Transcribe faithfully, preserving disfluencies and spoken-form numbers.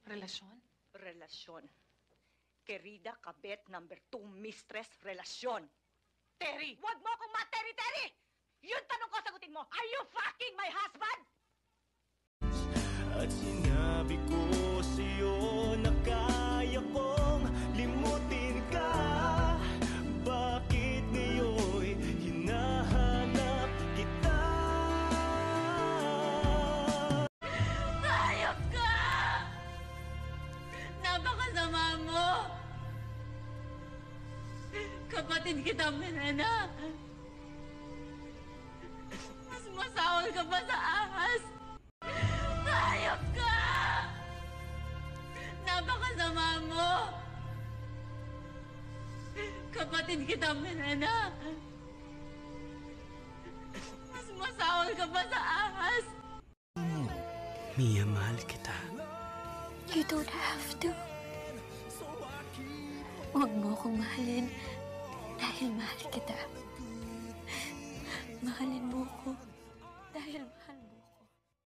Relasyon? Relasyon. Querida kabet number two mistress, relasyon. Terry! Huwag mo akong ma-Terry-Terry! Yun tanong ko, sagutin mo. Are you fucking my husband? At sinabi ko sa'yo na kaya kong limutin ka. Bakit ngayon'y hinahanap kita? Hayop ka! Napakasama mo! Kapatid kita, Menena. Mas masahol ka pa sa ahas. Hayop ka! Napakasama mo! Kapatid kita, Menena. Mas masahol ka pa sa ahas. Mia, mahal kita. You don't have to. Huwag mo akong mahalin dahil mahal kita.